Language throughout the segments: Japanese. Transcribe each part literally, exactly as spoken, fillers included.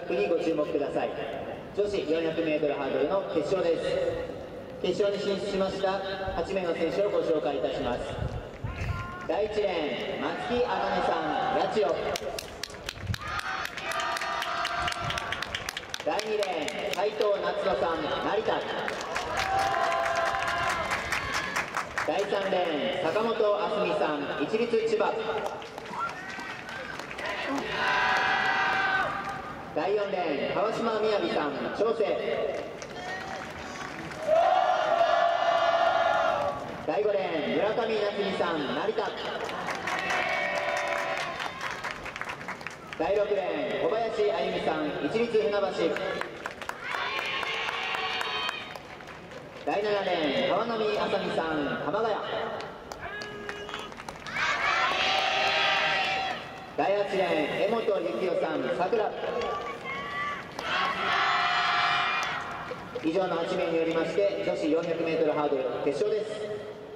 ラックにご注目ください。女子 よんひゃくメートル ハードルの決勝です。決勝に進出しましたはちめいの選手をご紹介いたします。だいいちレーン、松木あかねさん、八千代。だいにレーン、斉藤夏乃さん、成田。だいさんレーン、坂本あすみさん、市立千葉。だいよんレーン、川島みやびさん、長生。だいごレーン、村上夏美さん、成田。だいろくレーン、小林あゆみさん、市立船橋。だいななレーン、川波あさみさん、鎌ヶ谷。だいはちレーン、江本幸代さん、桜。以上のはちめいによりまして女子 よんひゃくメートル ハードル決勝です。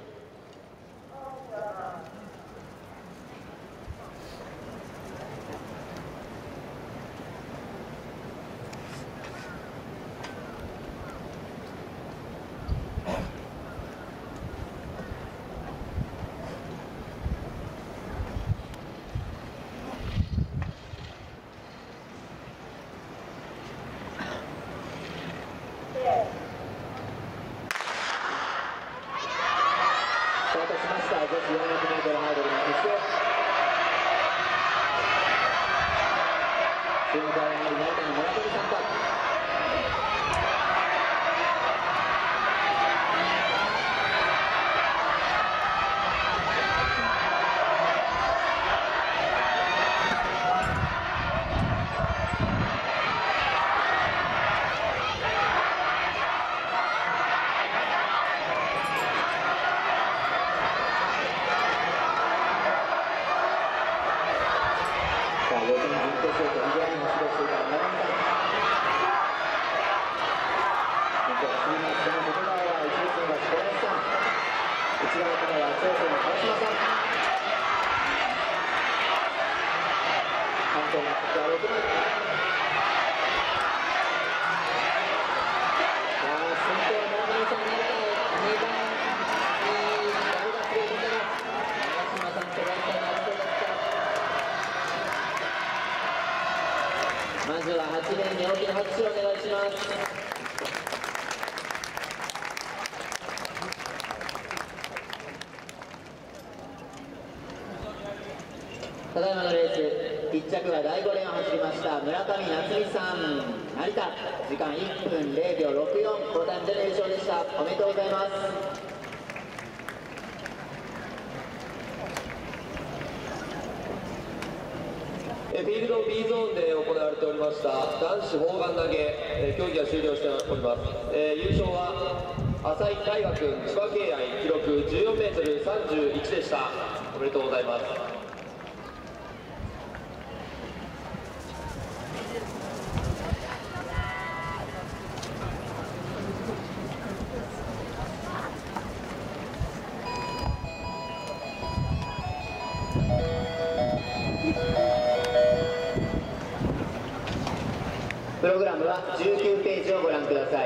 スタートしました女子 よんひゃくメートル ハードルの決勝。注目はやはり成田の村上さんか。予選準決勝とにぐらいに走りをしていた村上さん。先頭が進みます。その外側は一列の小林さん。内側からは長生の川島さん。関東のここはろくばん。先頭は村上さんになったにばんに誰が強いのかな。川島さんと小林さんが争いだった。まずははちレーンに大きな拍手をお願いします。ただいまのレースいっ着はだいごレーンを走りました村上夏美さん、成田。時間いっぷんれいびょうろくよん、好タイムでの優勝でした。おめでとうございます。 フィールド ビー ゾーンで行われておりました男子砲丸投げ競技が終了しております。えー、優勝は浅井大河君、千葉敬愛、記録じゅうよんメートルさんじゅういちでした。おめでとうございます。 プログラムはじゅうきゅうページをご覧ください。